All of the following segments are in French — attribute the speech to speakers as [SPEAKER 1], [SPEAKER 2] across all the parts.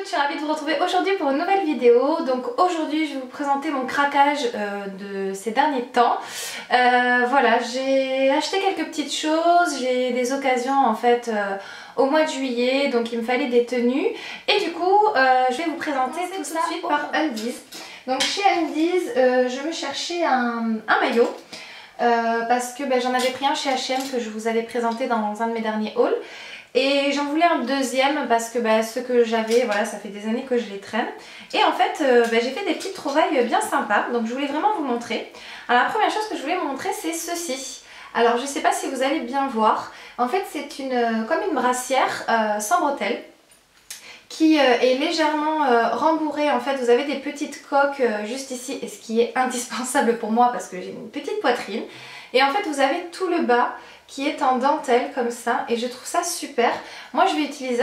[SPEAKER 1] toutes, je suis ravie de vous retrouver aujourd'hui pour une nouvelle vidéo. Donc aujourd'hui je vais vous présenter mon craquage de ces derniers temps. Voilà, j'ai acheté quelques petites choses, j'ai des occasions en fait au mois de juillet, donc il me fallait des tenues. Et du coup je vais vous présenter tout ça tout de suite par Undies. Donc chez Undies, je me cherchais un maillot. Parce que j'en avais pris un chez H&M que je vous avais présenté dans un de mes derniers hauls. Et j'en voulais un deuxième parce que ceux que j'avais, voilà, ça fait des années que je les traîne. Et en fait, j'ai fait des petites trouvailles bien sympas, donc je voulais vraiment vous montrer. Alors la première chose que je voulais vous montrer, c'est ceci. Alors je ne sais pas si vous allez bien voir, en fait c'est comme une brassière sans bretelles, qui est légèrement rembourrée. En fait vous avez des petites coques juste ici, et ce qui est indispensable pour moi parce que j'ai une petite poitrine. Et en fait vous avez tout le bas qui est en dentelle comme ça, et je trouve ça super. Moi je vais utiliser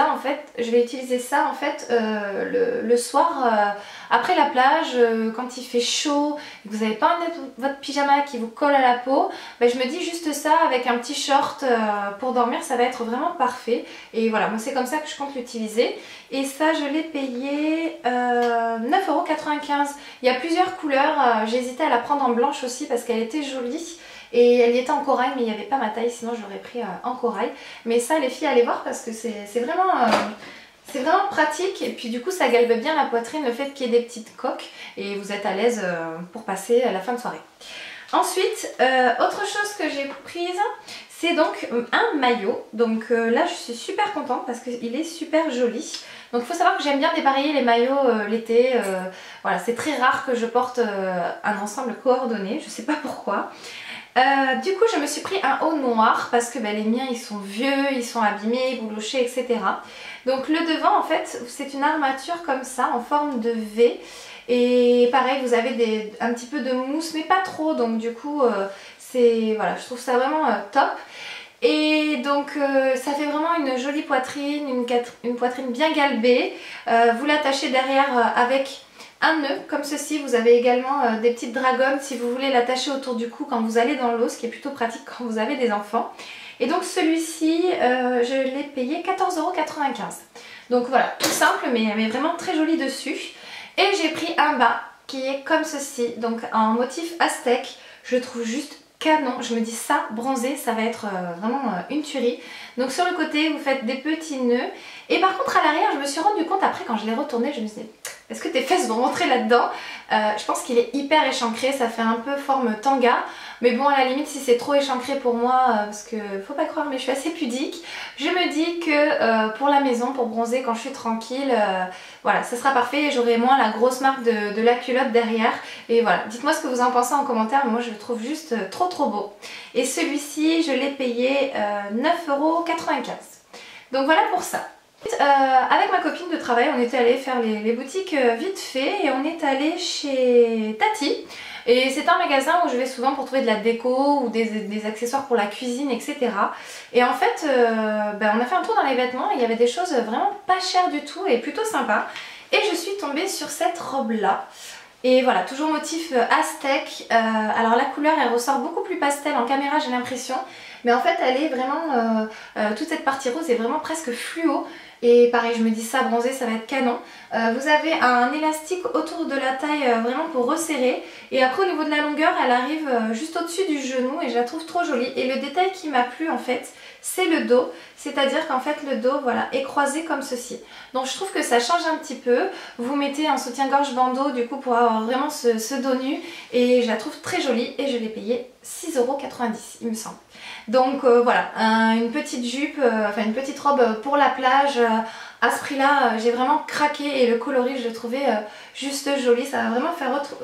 [SPEAKER 1] ça en fait le soir après la plage, quand il fait chaud et que vous n'avez pas votre pyjama qui vous colle à la peau. Je me dis juste ça avec un petit short pour dormir, ça va être vraiment parfait. Et voilà, moi c'est comme ça que je compte l'utiliser. Et ça je l'ai payé 9,95 €. Il y a plusieurs couleurs, j'ai hésité à la prendre en blanche aussi parce qu'elle était jolie. Et elle y était en corail, mais il n'y avait pas ma taille, sinon je l'aurais pris en corail. Mais ça les filles, allez voir parce que c'est vraiment pratique. Et puis du coup ça galbe bien la poitrine, le fait qu'il y ait des petites coques. Et vous êtes à l'aise pour passer à la fin de soirée. Ensuite, autre chose que j'ai prise, c'est donc un maillot. Donc là je suis super contente parce qu'il est super joli. Donc il faut savoir que j'aime bien dépareiller les maillots l'été. Voilà, c'est très rare que je porte un ensemble coordonné, je sais pas pourquoi. Du coup je me suis pris un haut noir parce que les miens ils sont vieux, ils sont abîmés, boulochés, etc. Donc le devant en fait c'est une armature comme ça en forme de V. Et pareil vous avez un petit peu de mousse mais pas trop, donc du coup voilà, je trouve ça vraiment top. Et donc ça fait vraiment une jolie poitrine, une poitrine bien galbée. Vous l'attachez derrière avec un nœud comme ceci. Vous avez également des petites dragons si vous voulez l'attacher autour du cou quand vous allez dans l'eau, ce qui est plutôt pratique quand vous avez des enfants. Et donc celui-ci je l'ai payé 14,95 €. Donc voilà, tout simple mais vraiment très joli dessus. Et j'ai pris un bas qui est comme ceci, donc en motif aztèque. Je le trouve juste canon, je me dis ça bronzé ça va être vraiment une tuerie. Donc sur le côté vous faites des petits nœuds, et par contre à l'arrière je me suis rendu compte après quand je l'ai retourné, je me suis dit est-ce que tes fesses vont rentrer là-dedans? Je pense qu'il est hyper échancré, ça fait un peu forme tanga. Mais bon, à la limite, si c'est trop échancré pour moi, parce que faut pas croire, mais je suis assez pudique, je me dis que pour la maison, pour bronzer quand je suis tranquille, voilà, ça sera parfait et j'aurai moins la grosse marque de la culotte derrière. Et voilà, dites-moi ce que vous en pensez en commentaire, mais moi je le trouve juste trop beau. Et celui-ci, je l'ai payé 9,95 €. Donc voilà pour ça. Avec ma copine de travail, on était allé faire les boutiques vite fait et on est allé chez Tati. Et c'est un magasin où je vais souvent pour trouver de la déco ou des accessoires pour la cuisine, etc. Et en fait, on a fait un tour dans les vêtements et il y avait des choses vraiment pas chères du tout et plutôt sympas. Et je suis tombée sur cette robe là. Et voilà, toujours motif aztèque. Alors la couleur elle ressort beaucoup plus pastel en caméra, j'ai l'impression. Mais en fait elle est vraiment, toute cette partie rose est vraiment presque fluo. Et pareil, je me dis ça bronzé ça va être canon. Vous avez un élastique autour de la taille vraiment pour resserrer. Et après au niveau de la longueur elle arrive juste au-dessus du genou et je la trouve trop jolie. Et le détail qui m'a plu en fait c'est le dos. C'est-à-dire qu'en fait le dos voilà, est croisé comme ceci. Donc je trouve que ça change un petit peu. Vous mettez un soutien-gorge bandeau du coup pour avoir vraiment ce dos nu. Et je la trouve très jolie et je l'ai payé 6,90 € il me semble. Donc voilà, une petite jupe, enfin une petite robe pour la plage. À ce prix là j'ai vraiment craqué et le coloris je le trouvais juste joli. Ça va vraiment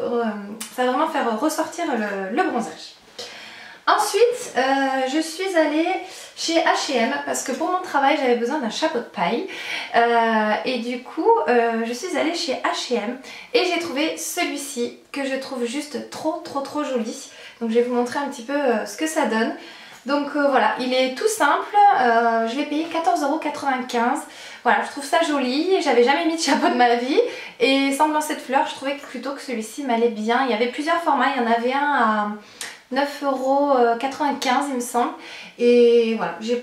[SPEAKER 1] faire ressortir le bronzage. Ensuite je suis allée chez H&M parce que pour mon travail j'avais besoin d'un chapeau de paille et du coup je suis allée chez H&M et j'ai trouvé celui-ci que je trouve juste trop joli. Donc je vais vous montrer un petit peu ce que ça donne. Donc voilà, il est tout simple, je l'ai payé 14,95 €. Voilà, je trouve ça joli, j'avais jamais mis de chapeau de ma vie et sans me lancer de fleurs, je trouvais plutôt que celui-ci m'allait bien. Il y avait plusieurs formats, il y en avait un à 9,95 € il me semble. Et voilà, j'ai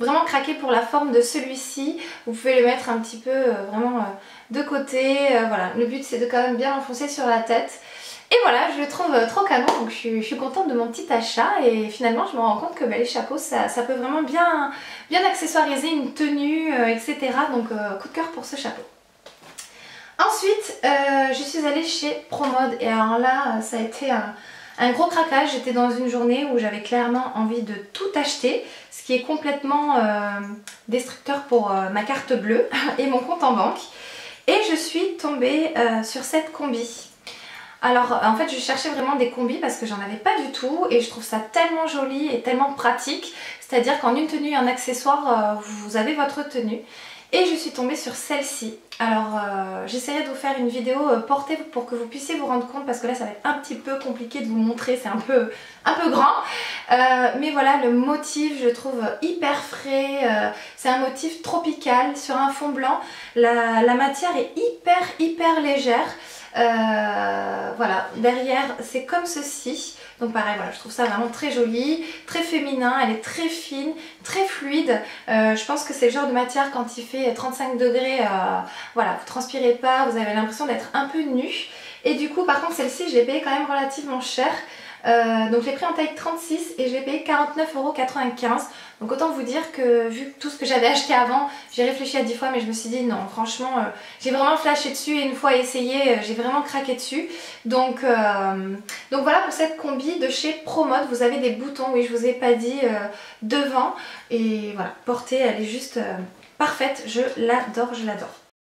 [SPEAKER 1] vraiment craqué pour la forme de celui-ci. Vous pouvez le mettre un petit peu vraiment de côté. Voilà, le but c'est de quand même bien l'enfoncer sur la tête. Et voilà, je le trouve trop canon, donc je suis contente de mon petit achat et finalement je me rends compte que les chapeaux ça peut vraiment bien accessoiriser une tenue, etc. Donc coup de cœur pour ce chapeau. Ensuite, je suis allée chez Promode et alors là, ça a été un gros craquage. J'étais dans une journée où j'avais clairement envie de tout acheter, ce qui est complètement destructeur pour ma carte bleue et mon compte en banque. Et je suis tombée sur cette combi. Alors en fait je cherchais vraiment des combis parce que j'en avais pas du tout et je trouve ça tellement joli et tellement pratique. C'est-à-dire qu'en une tenue et un accessoire, vous avez votre tenue. Et je suis tombée sur celle-ci. Alors j'essaierai de vous faire une vidéo portée pour que vous puissiez vous rendre compte parce que là ça va être un petit peu compliqué de vous montrer, c'est un peu grand. Mais voilà, le motif je trouve hyper frais, c'est un motif tropical sur un fond blanc. La matière est hyper légère. Voilà, derrière c'est comme ceci, donc pareil voilà, je trouve ça vraiment très joli, très féminin, elle est très fine, très fluide. Je pense que c'est le genre de matière quand il fait 35 degrés, voilà, vous transpirez pas, vous avez l'impression d'être un peu nu. Et du coup par contre celle-ci je l'ai payée quand même relativement cher. Donc je l'ai pris en taille 36 et je l'ai payé 49,95 €. Donc autant vous dire que vu tout ce que j'avais acheté avant, j'ai réfléchi à 10 fois mais je me suis dit non franchement j'ai vraiment flashé dessus et une fois essayé j'ai vraiment craqué dessus. Donc voilà pour cette combi de chez Promode. Vous avez des boutons, oui je vous ai pas dit, devant et voilà, portée elle est juste parfaite, je l'adore, je l'adore.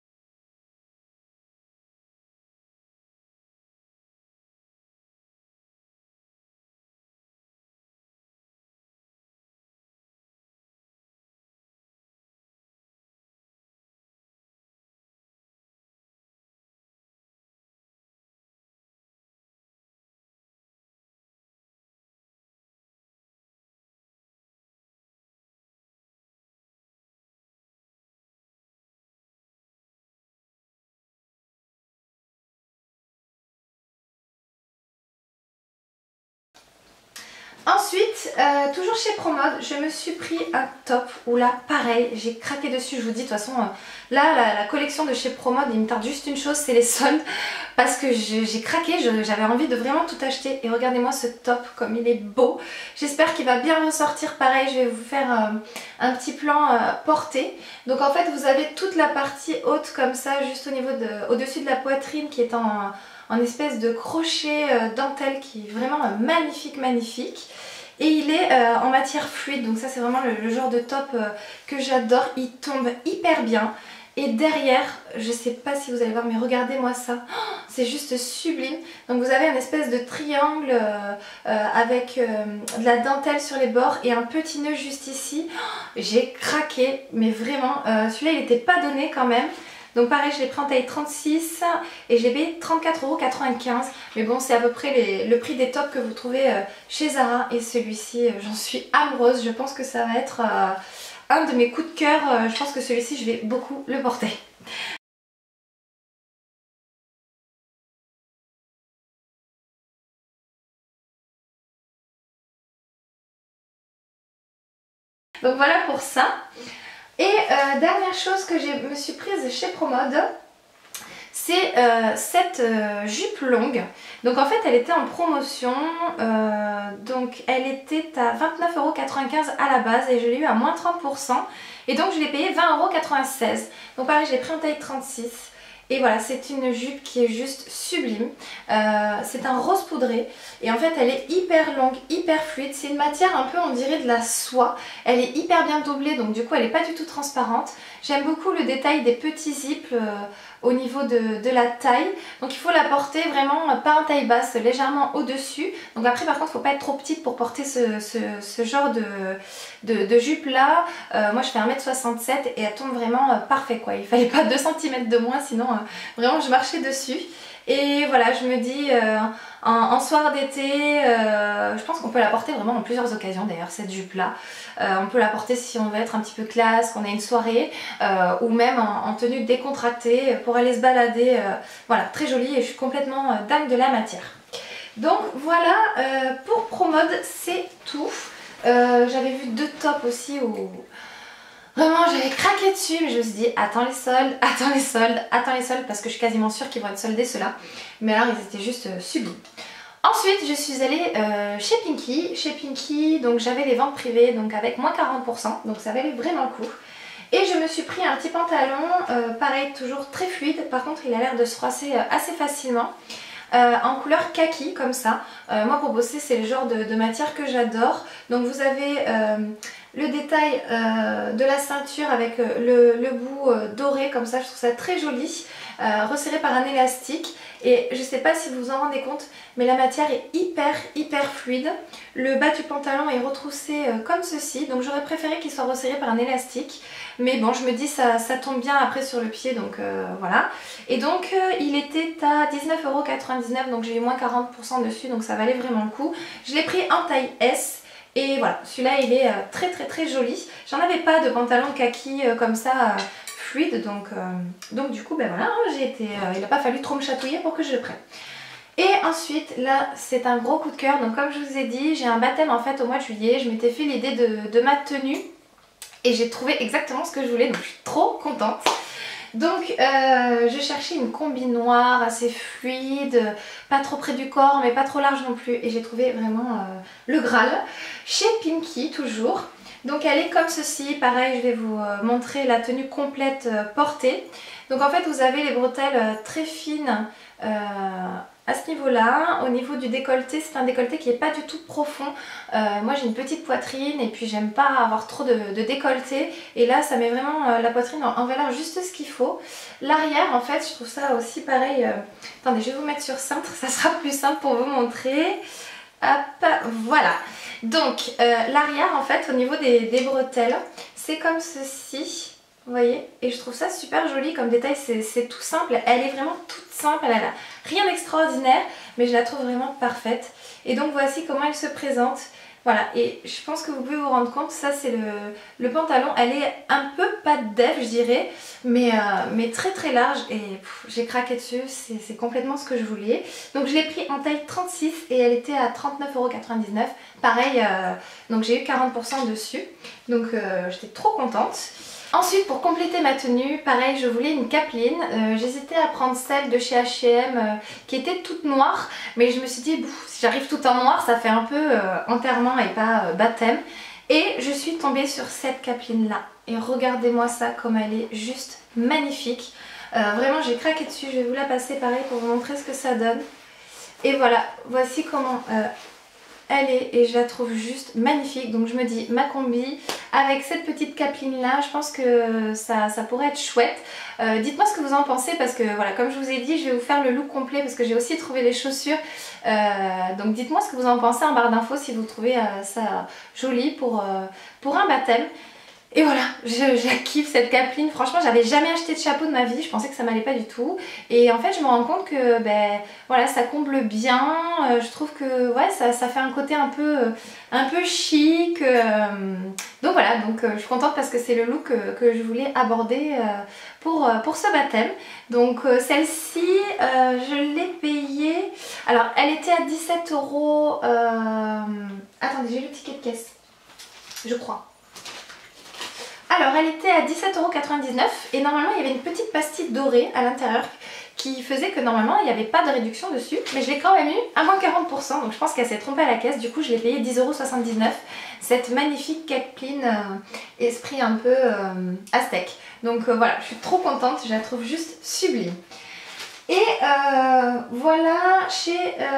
[SPEAKER 1] Ensuite, toujours chez Promode, je me suis pris un top où là, pareil, j'ai craqué dessus. Je vous dis, de toute façon, là, la collection de chez Promode, il me tarde juste une chose, c'est les soldes. Parce que j'ai craqué, j'avais envie de vraiment tout acheter. Et regardez-moi ce top, comme il est beau. J'espère qu'il va bien ressortir. Pareil, je vais vous faire un petit plan porté. Donc en fait, vous avez toute la partie haute comme ça, juste au-dessus de la poitrine qui est en espèce de crochet dentelle qui est vraiment magnifique. Et il est en matière fluide, donc ça c'est vraiment le genre de top que j'adore. Il tombe hyper bien. Et derrière, je sais pas si vous allez voir mais regardez-moi ça, oh, c'est juste sublime. Donc vous avez une espèce de triangle avec de la dentelle sur les bords et un petit nœud juste ici. Oh, j'ai craqué, mais vraiment, celui-là il n'était pas donné quand même. Donc pareil, je l'ai pris en taille 36 et j'ai payé 34,95 €. Mais bon, c'est à peu près le prix des tops que vous trouvez chez Zara. Et celui-ci, j'en suis amoureuse. Je pense que ça va être un de mes coups de cœur. Je pense que celui-ci, je vais beaucoup le porter. Donc voilà pour ça. Et dernière chose que je me suis prise chez Promode, c'est cette jupe longue. Donc en fait elle était en promotion, donc elle était à 29,95 € à la base et je l'ai eu à moins 30%. Et donc je l'ai payé 20,96 €. Donc pareil, je l'ai pris en taille 36. Et voilà, c'est une jupe qui est juste sublime. C'est un rose poudré. Et en fait, elle est hyper longue, hyper fluide. C'est une matière un peu, on dirait, de la soie. Elle est hyper bien doublée, donc du coup, elle n'est pas du tout transparente. J'aime beaucoup le détail des petits zips au niveau de la taille. Donc il faut la porter vraiment pas en taille basse, légèrement au-dessus. Donc après, par contre, il ne faut pas être trop petite pour porter ce genre de jupe là. Moi, je fais 1,67 m et elle tombe vraiment parfait, quoi. Il fallait pas 2 cm de moins, sinon vraiment je marchais dessus. Et voilà, je me dis en soir d'été, je pense qu'on peut la porter vraiment en plusieurs occasions d'ailleurs, cette jupe là. On peut la porter si on veut être un petit peu classe, qu'on a une soirée, ou même en tenue décontractée pour aller se balader. Voilà, très jolie et je suis complètement dingue de la matière. Donc voilà, pour Promode c'est tout. J'avais vu 2 tops aussi Vraiment, j'avais craqué dessus, mais je me suis dit attends les soldes, attends les soldes, attends les soldes, parce que je suis quasiment sûre qu'ils vont être soldés ceux-là. Mais alors ils étaient juste sublimes. Ensuite, je suis allée chez Pinky. Chez Pinky, donc j'avais les ventes privées, donc avec moins 40%, donc ça valait vraiment le coup. Et je me suis pris un petit pantalon, pareil, toujours très fluide. Par contre, il a l'air de se froisser assez facilement. En couleur kaki, comme ça. Moi, pour bosser, c'est le genre de matière que j'adore. Donc vous avez le détail de la ceinture avec le bout doré, comme ça. Je trouve ça très joli. Resserré par un élastique. Et je sais pas si vous vous en rendez compte, mais la matière est hyper fluide. Le bas du pantalon est retroussé comme ceci, donc j'aurais préféré qu'il soit resserré par un élastique. Mais bon, je me dis ça tombe bien après sur le pied, donc voilà. Et donc il était à 19,99 €, donc j'ai eu moins 40% dessus, donc ça valait vraiment le coup. Je l'ai pris en taille S. Et voilà, celui-là il est très joli. J'en avais pas de pantalon kaki comme ça fluide, donc du coup ben voilà, il n'a pas fallu trop me chatouiller pour que je le prenne. Et ensuite là c'est un gros coup de cœur, donc comme je vous ai dit, j'ai un baptême en fait au mois de juillet. Je m'étais fait l'idée de ma tenue et j'ai trouvé exactement ce que je voulais, donc je suis trop contente. Donc je cherchais une combi noire assez fluide, pas trop près du corps mais pas trop large non plus, et j'ai trouvé vraiment le Graal chez Pinky toujours. Donc elle est comme ceci, pareil je vais vous montrer la tenue complète portée. Donc en fait vous avez les bretelles très fines à ce niveau-là. Au niveau du décolleté, c'est un décolleté qui n'est pas du tout profond. Moi j'ai une petite poitrine et puis j'aime pas avoir trop de décolleté. Et là ça met vraiment la poitrine en valeur juste ce qu'il faut. L'arrière en fait je trouve ça aussi pareil. Attendez, je vais vous mettre sur cintre, ça sera plus simple pour vous montrer. Hop, voilà. Donc l'arrière en fait au niveau des bretelles, c'est comme ceci. Vous voyez, et je trouve ça super joli comme détail, c'est tout simple, elle est vraiment toute simple, elle a rien d'extraordinaire, mais je la trouve vraiment parfaite. Et donc voici comment elle se présente. Voilà, et je pense que vous pouvez vous rendre compte, ça c'est le pantalon, elle est un peu pas de dev je dirais, mais très large, et j'ai craqué dessus, c'est complètement ce que je voulais. Donc je l'ai pris en taille 36 et elle était à 39,99 €, pareil, donc j'ai eu 40% dessus, donc j'étais trop contente. Ensuite pour compléter ma tenue, pareil je voulais une capeline, j'hésitais à prendre celle de chez H&M qui était toute noire, mais je me suis dit si j'arrive tout en noir ça fait un peu enterrement et pas baptême. Et je suis tombée sur cette capeline là, et regardez-moi ça comme elle est juste magnifique. Vraiment j'ai craqué dessus, je vais vous la passer pareil pour vous montrer ce que ça donne. Et voilà, voici comment elle est, et je la trouve juste magnifique. Donc je me dis ma combi avec cette petite capeline là, je pense que ça pourrait être chouette. Dites-moi ce que vous en pensez, parce que voilà, comme je vous ai dit, je vais vous faire le look complet parce que j'ai aussi trouvé les chaussures. Donc dites-moi ce que vous en pensez en barre d'infos si vous trouvez ça joli pour un baptême. Et voilà, je la kiffe cette capeline. Franchement, j'avais jamais acheté de chapeau de ma vie, je pensais que ça m'allait pas du tout. Et en fait, je me rends compte que voilà, ça comble bien. Je trouve que ouais, ça fait un côté un peu chic. Donc voilà, je suis contente parce que c'est le look que je voulais aborder pour ce baptême. Donc celle-ci, je l'ai payée. Alors, elle était à 17 €. Attendez, j'ai le ticket de caisse, je crois. Alors elle était à 17,99 € et normalement il y avait une petite pastille dorée à l'intérieur qui faisait que normalement il n'y avait pas de réduction dessus, mais je l'ai quand même eu à moins 40%, donc je pense qu'elle s'est trompée à la caisse. Du coup je l'ai payé 10,79 €, cette magnifique capeline esprit un peu aztèque. Donc voilà, je suis trop contente, je la trouve juste sublime. Et voilà, chez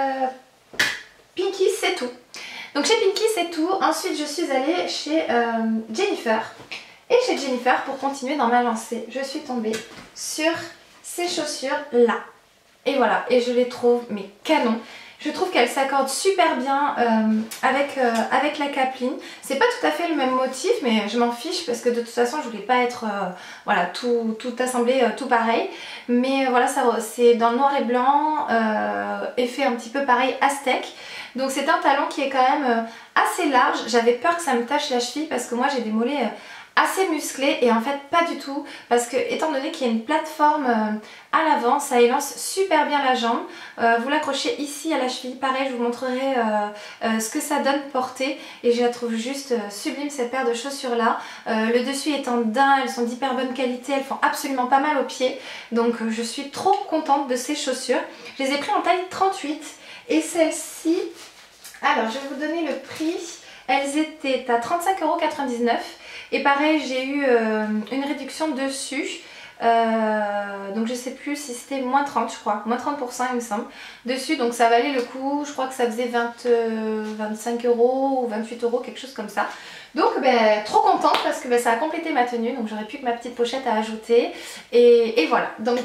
[SPEAKER 1] Pinky c'est tout. Donc chez Pinky c'est tout. Ensuite je suis allée chez Jennifer. Et chez Jennifer, pour continuer dans ma lancée, je suis tombée sur ces chaussures là. Et voilà, et je les trouve mais canon. Je trouve qu'elles s'accordent super bien avec la capeline. C'est pas tout à fait le même motif, mais je m'en fiche parce que de toute façon je voulais pas être voilà, tout assemblé tout pareil. Mais voilà, c'est dans le noir et blanc, effet un petit peu pareil aztèque. Donc c'est un talon qui est quand même assez large. J'avais peur que ça me tache la cheville parce que moi j'ai des mollets assez musclé et en fait pas du tout parce que étant donné qu'il y a une plateforme à l'avant, ça élance super bien la jambe. Vous l'accrochez ici à la cheville, pareil je vous montrerai ce que ça donne porter et je la trouve juste sublime cette paire de chaussures là. Le dessus est en daim, elles sont d'hyper bonne qualité, elles font absolument pas mal aux pieds, donc je suis trop contente de ces chaussures. Je les ai pris en taille 38 et celles-ci, alors je vais vous donner le prix, elles étaient à 35,99 € et pareil j'ai eu une réduction dessus. Donc je sais plus si c'était moins 30 je crois, moins 30% il me semble dessus, donc ça valait le coup, je crois que ça faisait 25 € ou 28 €, quelque chose comme ça. Donc ben, trop contente parce que ben, ça a complété ma tenue, donc j'aurais plus que ma petite pochette à ajouter et voilà donc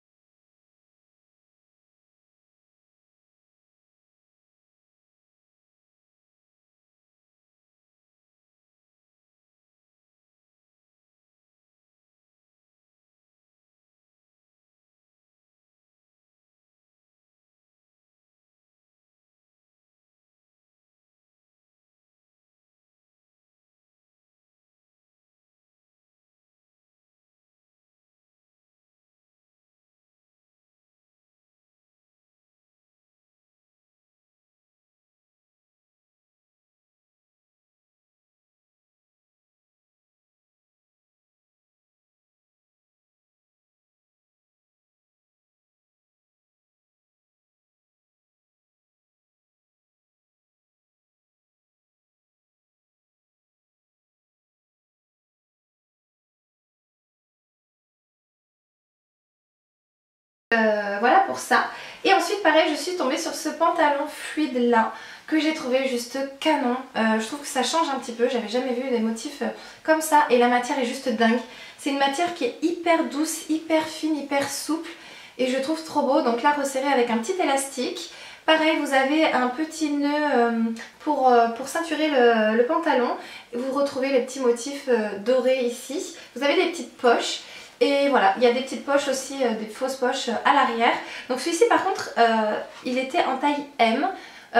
[SPEAKER 1] voilà pour ça. Et ensuite pareil je suis tombée sur ce pantalon fluide là que j'ai trouvé juste canon. Je trouve que ça change un petit peu, j'avais jamais vu des motifs comme ça et la matière est juste dingue. C'est une matière qui est hyper douce, hyper fine, hyper souple et je trouve trop beau. Donc là resserré avec un petit élastique. Pareil vous avez un petit nœud pour ceinturer le pantalon. Vous retrouvez les petits motifs dorés ici. Vous avez des petites poches. Et voilà, il y a des petites poches aussi, des fausses poches à l'arrière. Donc celui-ci par contre, il était en taille M.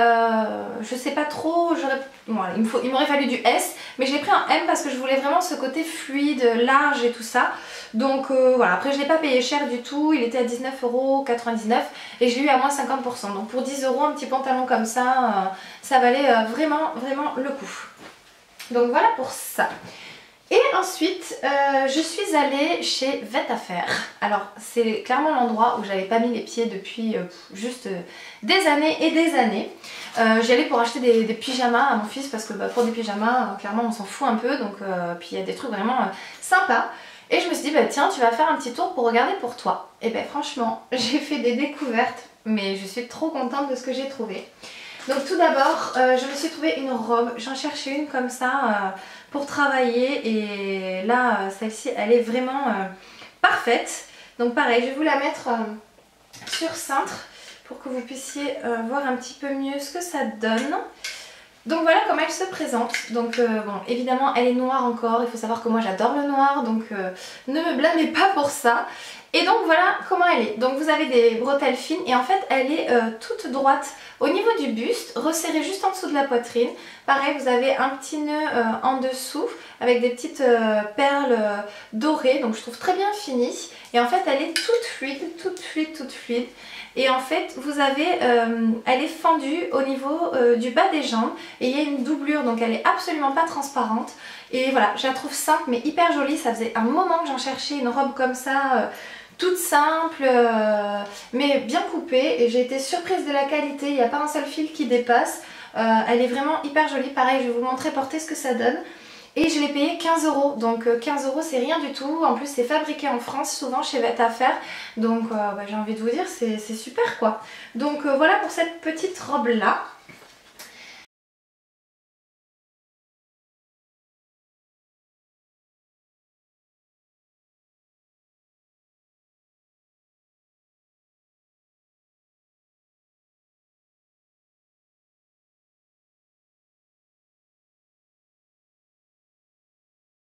[SPEAKER 1] Je sais pas trop, voilà, il m'aurait fallu du S, mais je l'ai pris en M parce que je voulais vraiment ce côté fluide, large et tout ça. Donc voilà, après je l'ai pas payé cher du tout, il était à 19,99 € et je l'ai eu à moins 50%. Donc pour 10 € un petit pantalon comme ça, ça valait vraiment le coup. Donc voilà pour ça. Et ensuite, je suis allée chez Vetafer. Alors, c'est clairement l'endroit où j'avais pas mis les pieds depuis juste des années et des années. J'y allais pour acheter des pyjamas à mon fils parce que bah, pour des pyjamas, clairement, on s'en fout un peu. Donc, puis il y a des trucs vraiment sympas. Et je me suis dit, bah, tiens, tu vas faire un petit tour pour regarder pour toi. Et ben franchement, j'ai fait des découvertes, mais je suis trop contente de ce que j'ai trouvé. Donc tout d'abord, je me suis trouvé une robe, j'en cherchais une comme ça pour travailler et là, celle-ci, elle est vraiment parfaite. Donc pareil, je vais vous la mettre sur cintre pour que vous puissiez voir un petit peu mieux ce que ça donne. Donc voilà comment elle se présente. Donc bon, évidemment elle est noire encore, il faut savoir que moi j'adore le noir, donc ne me blâmez pas pour ça. Et donc voilà comment elle est. Donc vous avez des bretelles fines et en fait elle est toute droite au niveau du buste, resserrée juste en dessous de la poitrine. Pareil, vous avez un petit nœud en dessous avec des petites perles dorées, donc je trouve très bien finie. Et en fait elle est toute fluide, toute fluide, toute fluide. Et en fait vous avez, elle est fendue au niveau du bas des jambes et il y a une doublure, donc elle est absolument pas transparente. Et voilà, je la trouve simple mais hyper jolie. Ça faisait un moment que j'en cherchais une robe comme ça, toute simple mais bien coupée, et j'ai été surprise de la qualité. Il n'y a pas un seul fil qui dépasse. Elle est vraiment hyper jolie. Pareil, je vais vous montrer porter ce que ça donne. Et je l'ai payé 15 €, donc 15 € c'est rien du tout. En plus c'est fabriqué en France, souvent chez Vetafer. Donc bah, j'ai envie de vous dire, c'est super quoi. Donc voilà pour cette petite robe là.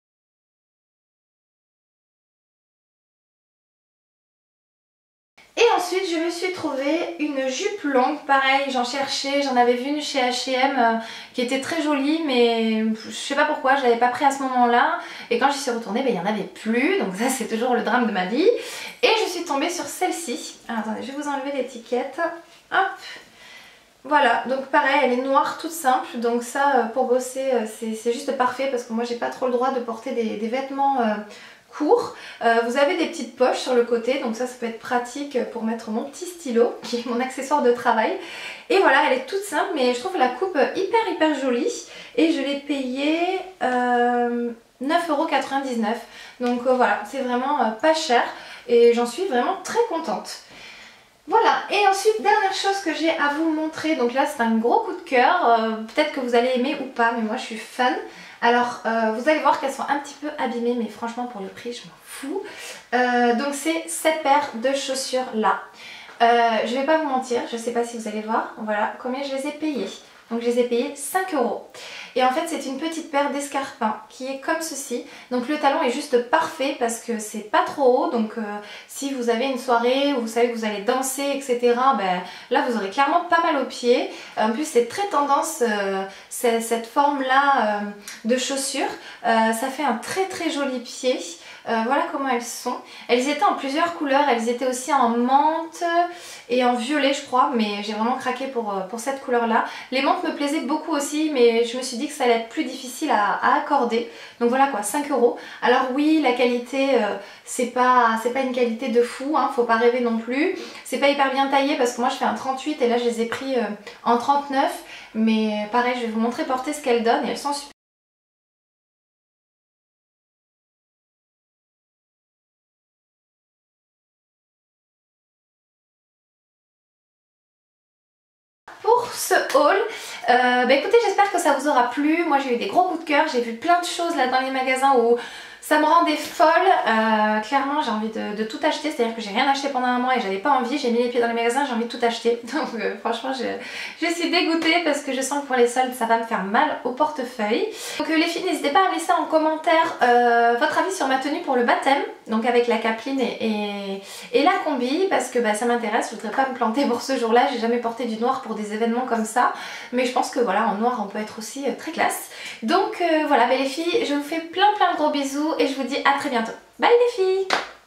[SPEAKER 1] Et ensuite je me suis trouvé une jupe longue, pareil j'en cherchais, j'en avais vu une chez H&M qui était très jolie mais je sais pas pourquoi je l'avais pas pris à ce moment là et quand j'y suis retournée il n'y en avait plus, donc ça c'est toujours le drame de ma vie. Et je suis tombée sur celle-ci, alors attendez je vais vous enlever l'étiquette, hop. Voilà, donc pareil, elle est noire, toute simple, donc ça pour bosser c'est juste parfait parce que moi j'ai pas trop le droit de porter des vêtements courts. Vous avez des petites poches sur le côté, donc ça peut être pratique pour mettre mon petit stylo qui est mon accessoire de travail. Et voilà, elle est toute simple mais je trouve la coupe hyper jolie et je l'ai payée 9,99 €. Donc voilà, c'est vraiment pas cher et j'en suis vraiment très contente. Voilà, et ensuite dernière chose que j'ai à vous montrer, donc là c'est un gros coup de cœur, peut-être que vous allez aimer ou pas mais moi je suis fan. Alors vous allez voir qu'elles sont un petit peu abîmées mais franchement pour le prix je m'en fous. Donc c'est cette paire de chaussures là. Je vais pas vous mentir, je sais pas si vous allez voir, voilà combien je les ai payées. Donc je les ai payées 5 €. Et en fait c'est une petite paire d'escarpins qui est comme ceci. Donc le talon est juste parfait parce que c'est pas trop haut. Donc si vous avez une soirée où vous savez que vous allez danser etc. Ben, là vous aurez clairement pas mal aux pieds. En plus c'est très tendance cette forme là de chaussures. Ça fait un très joli pied. Voilà comment elles sont. Elles étaient en plusieurs couleurs, elles étaient aussi en menthe et en violet je crois, mais j'ai vraiment craqué pour cette couleur là. Les menthes me plaisaient beaucoup aussi mais je me suis dit que ça allait être plus difficile à accorder. Donc voilà quoi, 5 €. Alors oui la qualité c'est pas une qualité de fou, hein, faut pas rêver non plus. C'est pas hyper bien taillé parce que moi je fais un 38 et là je les ai pris en 39. Mais pareil je vais vous montrer porter ce qu'elles donnent et elles sont super. Pour ce haul, bah écoutez j'espère que ça vous aura plu. Moi j'ai eu des gros coups de cœur, j'ai vu plein de choses là dans les magasins où ça me rendait folle. Clairement j'ai envie de tout acheter, c'est à dire que j'ai rien acheté pendant un mois et j'avais pas envie, j'ai mis les pieds dans les magasins, j'ai envie de tout acheter. Donc franchement je suis dégoûtée parce que je sens que pour les soldes ça va me faire mal au portefeuille. Donc les filles n'hésitez pas à laisser en commentaire votre avis sur ma tenue pour le baptême, donc avec la capeline et la combi, parce que bah, ça m'intéresse, je voudrais pas me planter pour ce jour là, j'ai jamais porté du noir pour des événements comme ça, mais je pense que voilà en noir on peut être aussi très classe. Donc voilà bah, les filles je vous fais plein de gros bisous et je vous dis à très bientôt. Bye les filles!